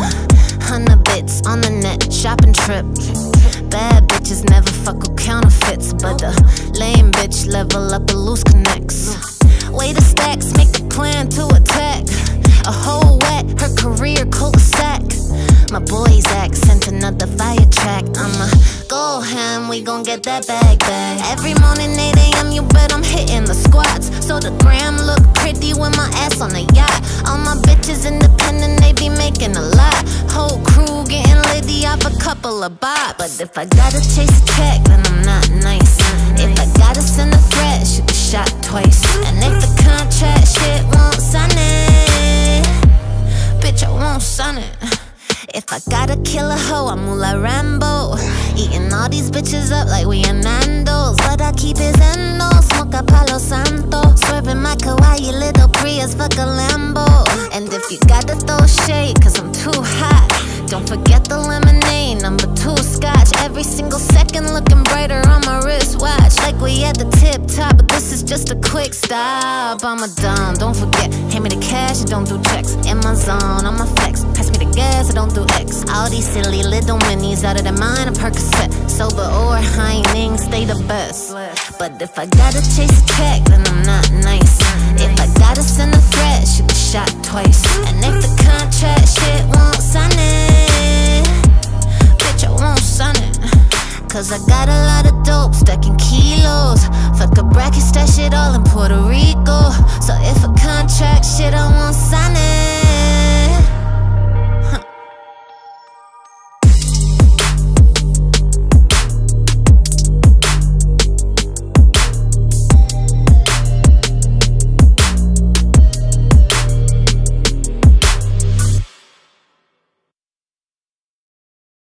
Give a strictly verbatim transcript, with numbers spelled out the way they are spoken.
Hundred bits on the net, shopping trip. Bad bitches never fuck with counterfeits, but the lame bitch level up and loose connects. Way the stacks, make the plan to attack. A whole wet, her career cul-de-sac. My boy's accent, another fire track. I'ma go ham, we gon' get that bag back. Every morning eight A M you bet I'm hitting the squats. So the gram look pretty with my ass on the yacht. All my bitches independent, they be making a lot. Whole crew getting litty off a couple of bops. But if I gotta chase a check, then I'm not nice. If I gotta send a threat, shoot the shot twice. And if the contract shit won't sign it, bitch, I won't sign it. If I gotta kill a hoe, I move like Rambo. Eating all these bitches up like we are Nando's. But I keep his endo, smoke a Palo Santo. Swerving my kawaii little Prius, fuck a Lambo. And if you gotta throw shade, cause I'm too hot, don't forget the lemonade, number two scotch. Every single second looking brighter on my wristwatch. Like we at the tip top, but this is just a quick stop. I'm a dumb, don't forget, hand me the cash, I don't do checks. In my zone, on my flex, pass me the gas, I don't do X. All these silly little minis out of their mind, a Percocet. Sober or high-ning, stay the best. But if I gotta chase a check, then I'm not nice. If I gotta send a threat, shoot the shot twice. And if the contract shit won't sign it, bitch, I won't sign it. Cause I got a lot of dope stacking kilos. Fuck a bracket, stash it all in Puerto Rico. So if a contract shit, I won't sign it.